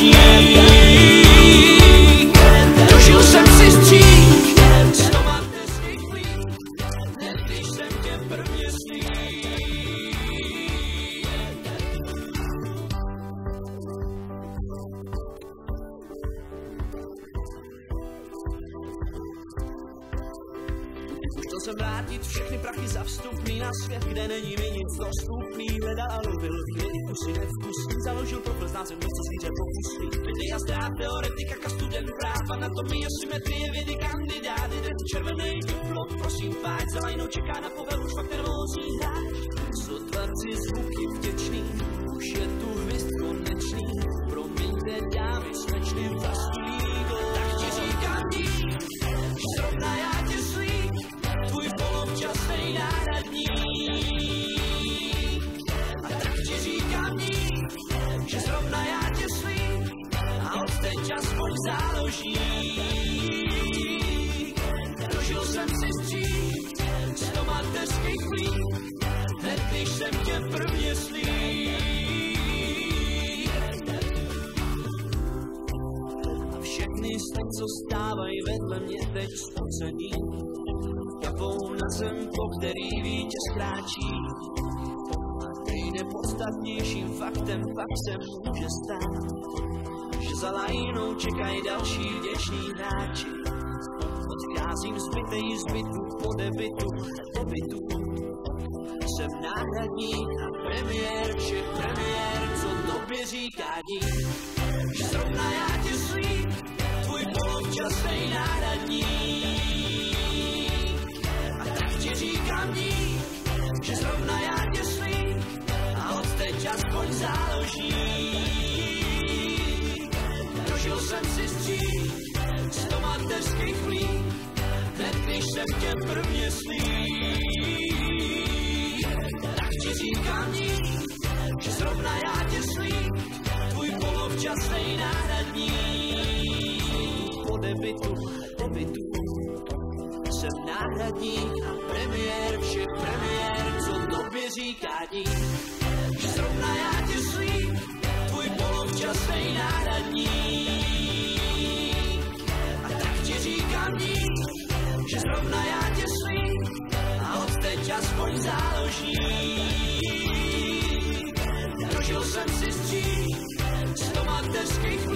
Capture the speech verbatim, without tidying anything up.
Dožil jsem si střík, sto mateřských chlíp, hned když jsem tě prvně slík. Chtěl jsem vrátit všechny prachy za vstupný na svět, kde není mi nic dostupný. Hledal a lovil chvíli kusy nevkusný, založil profil, znal jsem něco zvíře pokusný. Vědy a zdrát, teoretika, student práv, anatomie, symetrie, vědy, kandidáty, ten červený diplom, prosím páč, za lajnou čeká na povel, už fakt nervózní hráč. Sotvarci zvuky vděčný, už je tu hvězd konečný, promiňte dámy, smečný vlastní gol. Tak ti říkám dík, zrovna já tě slík, tvůj polovčasnej náhradník. A tak ti říkám dík, že zrovna já tě slík, a odteď aspoň záložík. Dožil jsem si střík, sto mateřských chlíp, hned když jsem tě prvně slík. A všechny sny, co stávají vedle mě teď spocení, kapou na zem, po který vítěz kráčí. A nejnepodstatnějším faktem pak se může stát, že za lajnou čekají další vděční hráči. Odcházím zbytej zbytů po debitu, debitu. Jsem náhradník a premiér všech premiér, co tobě říká dík. Že zrovna já tě slík, tvůj polovčasnej náhradník. A tak ti říkám dík, že zrovna já tě slík, a odteď aspoň záložík. Dožil jsem si střík, sto mateřských chlíp, hned když jsem tě prvně slík. Tak ti říkám dík, že zrovna já tě slík, tvůj polovčasnej náhradník. Po debitu, debitu, jsem náhradník a premiér všech premiér, co tobě říká dík. Že zrovna já tě slík, tvůj polovčasnej náhradník. A tak ti říkám dík, že zrovna já tě slík, a odteď aspoň záložík. Dožil jsem si střík, sto mateřských